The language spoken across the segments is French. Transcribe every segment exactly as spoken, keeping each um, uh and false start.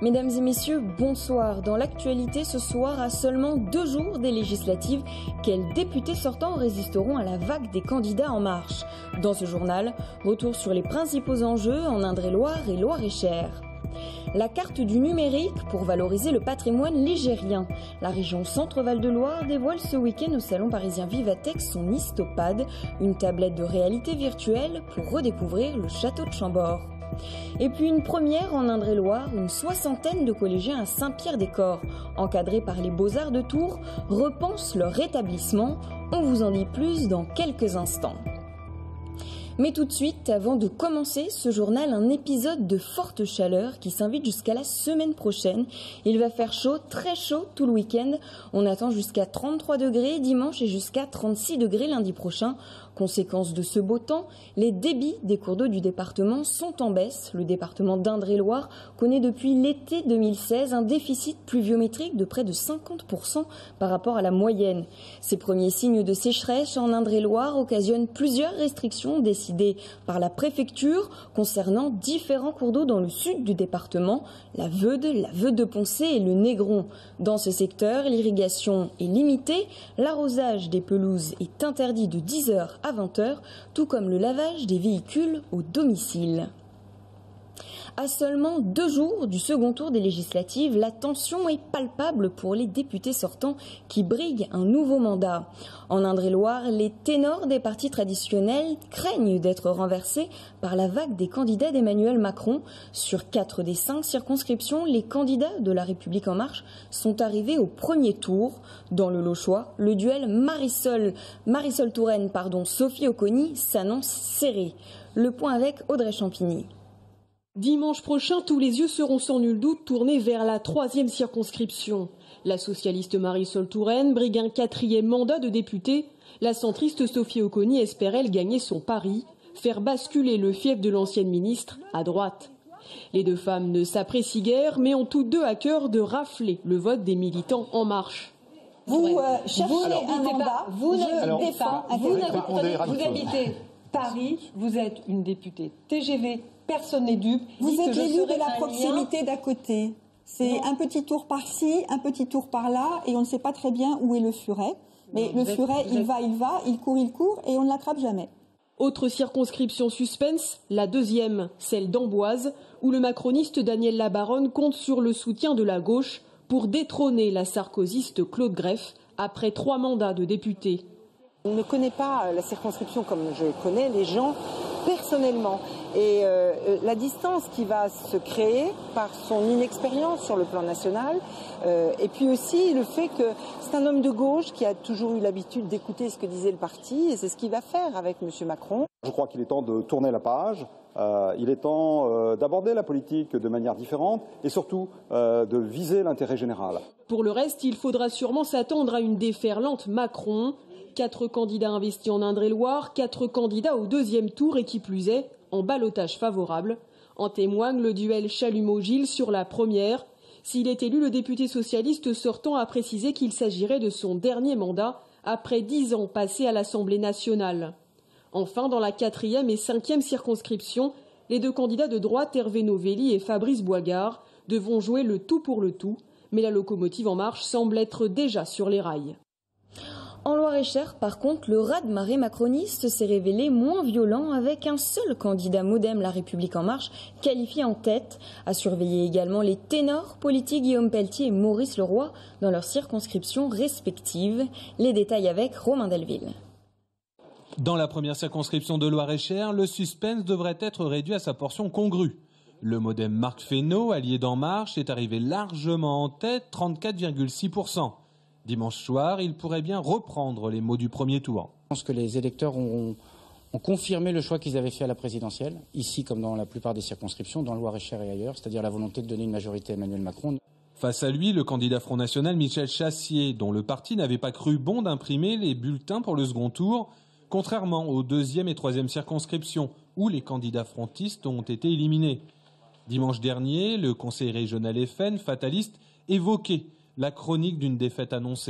Mesdames et messieurs, bonsoir. Dans l'actualité ce soir, à seulement deux jours des législatives, quels députés sortants résisteront à la vague des candidats En Marche? Dans ce journal, retour sur les principaux enjeux en Indre-et-Loire et Loir-et-Cher. La carte du numérique pour valoriser le patrimoine ligérien. La région Centre-Val de Loire dévoile ce week-end au salon parisien Vivatex son Histopad, une tablette de réalité virtuelle pour redécouvrir le château de Chambord. Et puis une première en Indre-et-Loire, une soixantaine de collégiens à Saint-Pierre-des-Corps, encadrés par les Beaux-Arts de Tours, repensent leur rétablissement. On vous en dit plus dans quelques instants. Mais tout de suite, avant de commencer ce journal, un épisode de forte chaleur qui s'invite jusqu'à la semaine prochaine. Il va faire chaud, très chaud tout le week-end. On attend jusqu'à trente-trois degrés dimanche et jusqu'à trente-six degrés lundi prochain. Conséquence de ce beau temps, les débits des cours d'eau du département sont en baisse. Le département d'Indre-et-Loire connaît depuis l'été deux mille seize un déficit pluviométrique de près de cinquante pour cent par rapport à la moyenne. Ces premiers signes de sécheresse en Indre-et-Loire occasionnent plusieurs restrictions décidées par la préfecture concernant différents cours d'eau dans le sud du département, la Veude, la Veude de Poncé et le Négron. Dans ce secteur, l'irrigation est limitée, l'arrosage des pelouses est interdit de dix heures à vingt heures, tout comme le lavage des véhicules au domicile. À seulement deux jours du second tour des législatives, la tension est palpable pour les députés sortants qui briguent un nouveau mandat. En Indre-et-Loire, les ténors des partis traditionnels craignent d'être renversés par la vague des candidats d'Emmanuel Macron. Sur quatre des cinq circonscriptions, les candidats de La République En Marche sont arrivés au premier tour. Dans le Lochois, le duel Marisol, Marisol Touraine, pardon, Sophie Oconi s'annonce serré. Le point avec Audrey Champigny. Dimanche prochain, tous les yeux seront sans nul doute tournés vers la troisième circonscription. La socialiste Marisol Touraine brigue un quatrième mandat de députée. La centriste Sophie Oconi espère, elle, gagner son pari, faire basculer le fief de l'ancienne ministre à droite. Les deux femmes ne s'apprécient guère, mais ont toutes deux à cœur de rafler le vote des militants En Marche. Vous euh, cherchez vous alors, un mandat, vous n'habitez pas, vous habitez Paris, vous êtes une députée T G V. Personne n'est dupe. Vous êtes l'élu de la proximité d'à côté. C'est un petit tour par-ci, un petit tour par-là, et on ne sait pas très bien où est le furet. Mais le furet, il va, il va, il court, il court, et on ne l'attrape jamais. Autre circonscription suspense, la deuxième, celle d'Amboise, où le macroniste Daniel Labaronne compte sur le soutien de la gauche pour détrôner la sarkozyste Claude Greff après trois mandats de député. On ne connaît pas la circonscription comme je connais les gens personnellement. Et euh, la distance qui va se créer par son inexpérience sur le plan national, euh, et puis aussi le fait que c'est un homme de gauche qui a toujours eu l'habitude d'écouter ce que disait le parti, et c'est ce qu'il va faire avec M. Macron. Je crois qu'il est temps de tourner la page, euh, il est temps euh, d'aborder la politique de manière différente, et surtout euh, de viser l'intérêt général. Pour le reste, il faudra sûrement s'attendre à une déferlante Macron. Quatre candidats investis en Indre-et-Loire, quatre candidats au deuxième tour et qui plus est, en ballottage favorable. En témoigne le duel Chalumeau-Gilles sur la première. S'il est élu, le député socialiste sortant a précisé qu'il s'agirait de son dernier mandat après dix ans passés à l'Assemblée nationale. Enfin, dans la quatrième et cinquième circonscription, les deux candidats de droite, Hervé Novelli et Fabrice Boisgard, devront jouer le tout pour le tout. Mais la locomotive En Marche semble être déjà sur les rails. En Loir-et-Cher, par contre, le raz-de-marée macroniste s'est révélé moins violent avec un seul candidat Modem La République En Marche qualifié en tête. À surveiller également les ténors politiques Guillaume Pelletier et Maurice Leroy dans leurs circonscriptions respectives. Les détails avec Romain Delville. Dans la première circonscription de Loir-et-Cher, le suspense devrait être réduit à sa portion congrue. Le Modem Marc Fesneau, allié d'En Marche, est arrivé largement en tête, trente-quatre virgule six pour cent. Dimanche soir, il pourrait bien reprendre les mots du premier tour. Je pense que les électeurs ont, ont confirmé le choix qu'ils avaient fait à la présidentielle, ici comme dans la plupart des circonscriptions, dans le Loir-et-Cher et ailleurs, c'est-à-dire la volonté de donner une majorité à Emmanuel Macron. Face à lui, le candidat Front National Michel Chassier, dont le parti n'avait pas cru bon d'imprimer les bulletins pour le second tour, contrairement aux deuxième et troisième circonscriptions, où les candidats frontistes ont été éliminés. Dimanche dernier, le conseiller régional F N, fataliste, évoquait la chronique d'une défaite annoncée.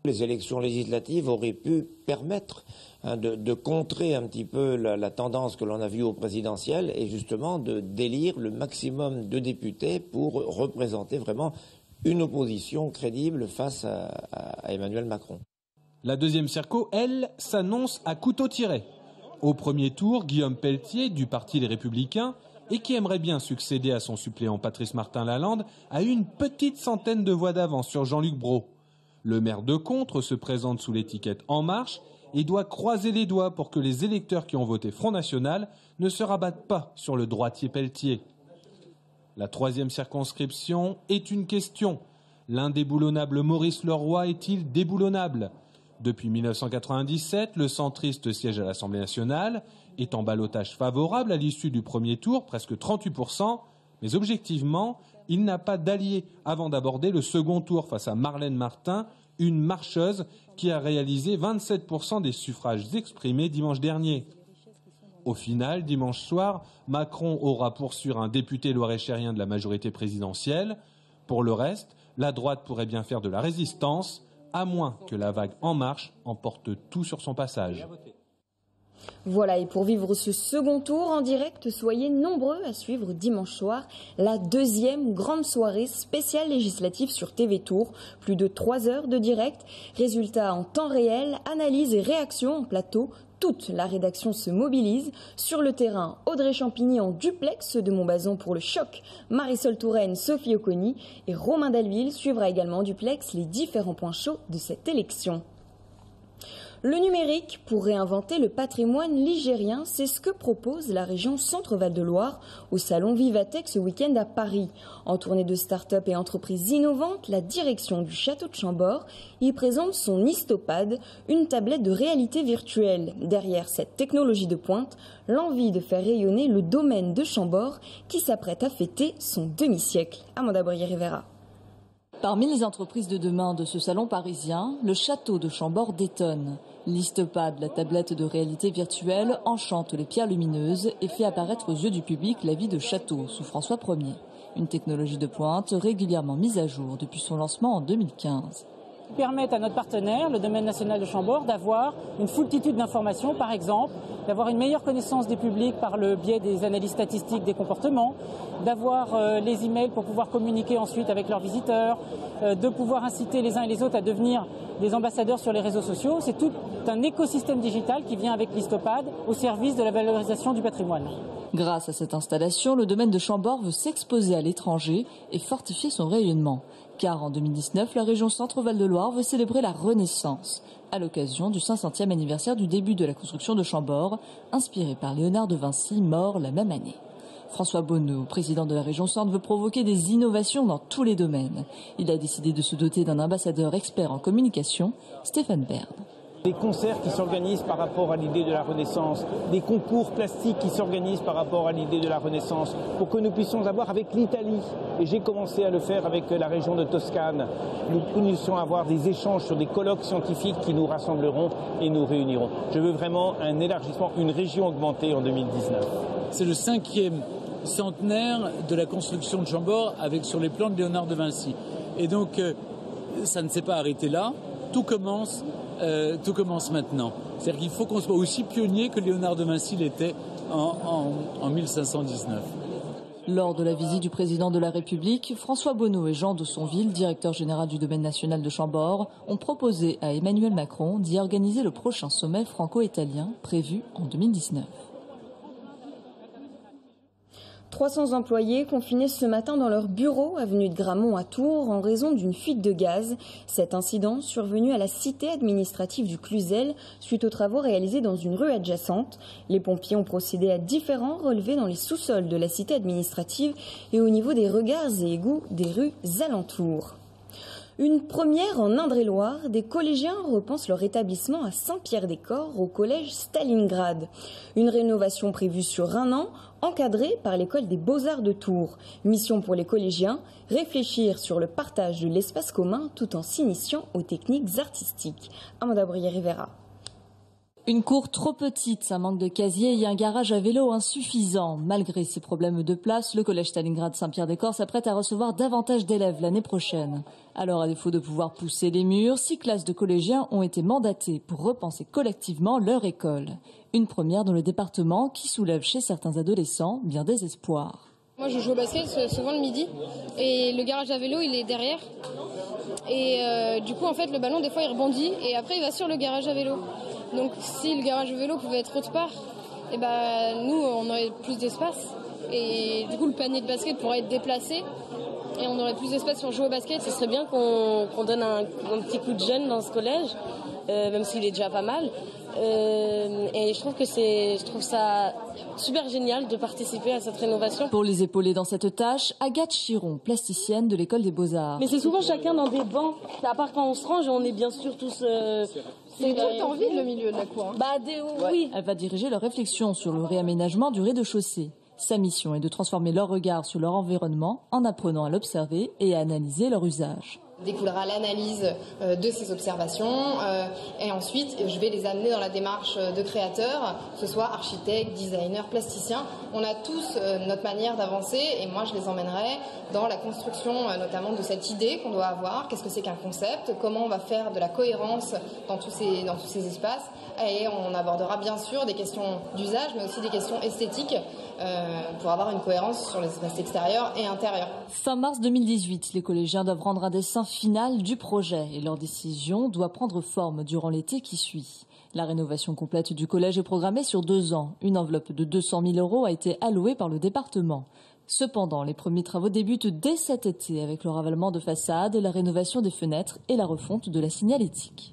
les élections législatives auraient pu permettre hein, de, de contrer un petit peu la, la tendance que l'on a vue au présidentiel et justement de d'élire le maximum de députés pour représenter vraiment une opposition crédible face à, à, à Emmanuel Macron. La deuxième circo, elle, s'annonce à couteau tiré. Au premier tour, Guillaume Pelletier, du Parti Les Républicains, et qui aimerait bien succéder à son suppléant Patrice Martin-Lalande, a eu une petite centaine de voix d'avance sur Jean-Luc Brault. Le maire de Contres se présente sous l'étiquette En Marche et doit croiser les doigts pour que les électeurs qui ont voté Front National ne se rabattent pas sur le droitier Pelletier. La troisième circonscription est une question. L'indéboulonnable Maurice Leroy est-il déboulonnable ? Depuis mille neuf cent quatre-vingt-dix-sept, le centriste siège à l'Assemblée nationale, est en ballottage favorable à l'issue du premier tour, presque trente-huit pour cent, mais objectivement, il n'a pas d'allié avant d'aborder le second tour face à Marlène Martin, une marcheuse qui a réalisé vingt-sept pour cent des suffrages exprimés dimanche dernier. Au final, dimanche soir, Macron aura pour sûr un député loir-et-chérien de la majorité présidentielle. Pour le reste, la droite pourrait bien faire de la résistance, à moins que la vague En Marche emporte tout sur son passage. Voilà, et pour vivre ce second tour en direct, soyez nombreux à suivre dimanche soir la deuxième grande soirée spéciale législative sur T V Tour. Plus de trois heures de direct, résultats en temps réel, analyse et réaction en plateau. Toute la rédaction se mobilise. Sur le terrain, Audrey Champigny en duplex de Montbazon pour le choc, Marisol Touraine, Sophie Oconi et Romain Delville suivra également en duplex les différents points chauds de cette élection. Le numérique pour réinventer le patrimoine ligérien, c'est ce que propose la région Centre-Val de Loire au salon Vivatech ce week-end à Paris. En tournée de start-up et entreprises innovantes, la direction du château de Chambord y présente son Histopad, une tablette de réalité virtuelle. Derrière cette technologie de pointe, l'envie de faire rayonner le domaine de Chambord qui s'apprête à fêter son demi-siècle. Amanda Boyer-Rivera. Parmi les entreprises de demain de ce salon parisien, le château de Chambord détonne. L'Histopad, la tablette de réalité virtuelle, enchante les pierres lumineuses et fait apparaître aux yeux du public la vie de château sous François Premier. Une technologie de pointe régulièrement mise à jour depuis son lancement en deux mille quinze. Permettent à notre partenaire, le domaine national de Chambord, d'avoir une foultitude d'informations, par exemple, d'avoir une meilleure connaissance des publics par le biais des analyses statistiques des comportements, d'avoir euh, les emails pour pouvoir communiquer ensuite avec leurs visiteurs, euh, de pouvoir inciter les uns et les autres à devenir des ambassadeurs sur les réseaux sociaux. C'est tout un écosystème digital qui vient avec l'Histopad au service de la valorisation du patrimoine. Grâce à cette installation, le domaine de Chambord veut s'exposer à l'étranger et fortifier son rayonnement. Car en deux mille dix-neuf, la région Centre-Val de Loire veut célébrer la Renaissance, à l'occasion du cinq centième anniversaire du début de la construction de Chambord, inspiré par Léonard de Vinci, mort la même année. François Bonneau, président de la région Centre, veut provoquer des innovations dans tous les domaines. Il a décidé de se doter d'un ambassadeur expert en communication, Stéphane Bern. Des concerts qui s'organisent par rapport à l'idée de la Renaissance, des concours plastiques qui s'organisent par rapport à l'idée de la Renaissance, pour que nous puissions avoir avec l'Italie, et j'ai commencé à le faire avec la région de Toscane, nous puissions avoir des échanges sur des colloques scientifiques qui nous rassembleront et nous réuniront. Je veux vraiment un élargissement, une région augmentée en deux mille dix-neuf. C'est le cinquième centenaire de la construction de Chambord avec sur les plans de Léonard de Vinci. Et donc, euh, ça ne s'est pas arrêté là. Tout commence, euh, tout commence maintenant. C'est-à-dire qu'il faut qu'on soit aussi pionnier que Léonard de Vinci l'était en, en, en mille cinq cent dix-neuf. Lors de la visite du président de la République, François Bonneau et Jean de Sonville, directeur général du domaine national de Chambord, ont proposé à Emmanuel Macron d'y organiser le prochain sommet franco-italien prévu en deux mille dix-neuf. trois cents employés confinés ce matin dans leur bureau avenue de Gramont à Tours en raison d'une fuite de gaz. Cet incident survenu à la cité administrative du Cluzel suite aux travaux réalisés dans une rue adjacente. Les pompiers ont procédé à différents relevés dans les sous-sols de la cité administrative et au niveau des regards et égouts des rues alentours. Une première en Indre-et-Loire, des collégiens repensent leur établissement à Saint-Pierre-des-Corps au collège Stalingrad. Une rénovation prévue sur un an, encadrée par l'école des Beaux-Arts de Tours. Mission pour les collégiens, réfléchir sur le partage de l'espace commun tout en s'initiant aux techniques artistiques. Amanda Boyer-Rivera. Une cour trop petite, un manque de casiers et un garage à vélo insuffisant. Malgré ces problèmes de place, le collège Stalingrad Saint-Pierre-des-Corps s'apprête à recevoir davantage d'élèves l'année prochaine. Alors, à défaut de pouvoir pousser les murs, six classes de collégiens ont été mandatées pour repenser collectivement leur école. Une première dans le département qui soulève chez certains adolescents bien des espoirs. Moi, je joue au basket souvent le midi et le garage à vélo, il est derrière. Et euh, du coup, en fait, le ballon, des fois, il rebondit et après, il va sur le garage à vélo. Donc si le garage vélo pouvait être autre part, eh ben, nous on aurait plus d'espace et du coup le panier de basket pourrait être déplacé et on aurait plus d'espace pour jouer au basket. Ce serait bien qu'on qu'on donne un, un petit coup de jeune dans ce collège, euh, même s'il est déjà pas mal. Euh, et je trouve que c'est, je trouve ça super génial de participer à cette rénovation. Pour les épauler dans cette tâche, Agathe Chiron, plasticienne de l'école des Beaux-Arts. Mais c'est souvent chacun dans des bancs. À part quand on se range, on est bien sûr tous. Euh, c'est tout en vide le milieu de la cour. Hein. Bah des, oui. Elle va diriger leur réflexion sur le réaménagement du rez-de-chaussée. Sa mission est de transformer leur regard sur leur environnement en apprenant à l'observer et à analyser leur usage. Découlera l'analyse euh, de ces observations euh, et ensuite je vais les amener dans la démarche de créateurs, que ce soit architectes, designers, plasticiens. On a tous euh, notre manière d'avancer et moi je les emmènerai dans la construction euh, notamment de cette idée qu'on doit avoir. Qu'est-ce que c'est qu'un concept? Comment on va faire de la cohérence dans tous ces, dans tous ces espaces? Et on abordera bien sûr des questions d'usage mais aussi des questions esthétiques euh, pour avoir une cohérence sur les espaces extérieurs et intérieurs. Fin mars deux mille dix-huit, les collégiens doivent rendre un dessin final du projet et leur décision doit prendre forme durant l'été qui suit. La rénovation complète du collège est programmée sur deux ans. Une enveloppe de deux cent mille euros a été allouée par le département. Cependant, les premiers travaux débutent dès cet été avec le ravalement de façades, la rénovation des fenêtres et la refonte de la signalétique.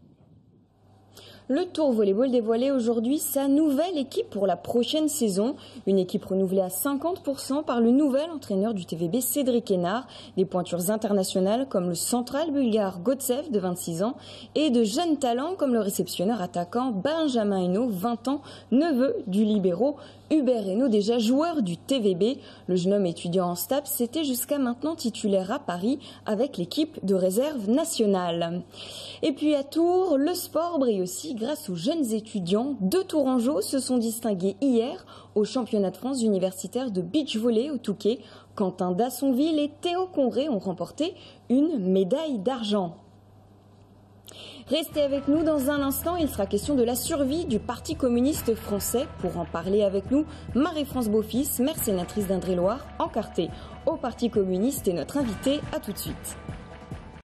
Le Tour Volleyball dévoilait aujourd'hui sa nouvelle équipe pour la prochaine saison. Une équipe renouvelée à cinquante pour cent par le nouvel entraîneur du T V B, Cédric Hénard. Des pointures internationales comme le central bulgare Gotsev de vingt-six ans et de jeunes talents comme le réceptionneur attaquant Benjamin Hainaut, vingt ans, neveu du libéraux Hubert Hainaut, déjà joueur du T V B. Le jeune homme étudiant en STAPS était jusqu'à maintenant titulaire à Paris avec l'équipe de réserve nationale. Et puis à Tours, le sport brille aussi grâce aux jeunes étudiants. Deux Tourangeaux se sont distingués hier au championnat de France universitaire de beach volley au Touquet. Quentin Dassonville et Théo Congré ont remporté une médaille d'argent. Restez avec nous dans un instant, il sera question de la survie du Parti communiste français. Pour en parler avec nous, Marie-France Beaufils, maire sénatrice d'Indre-et-Loire, encartée au Parti communiste, est notre invitée. À tout de suite.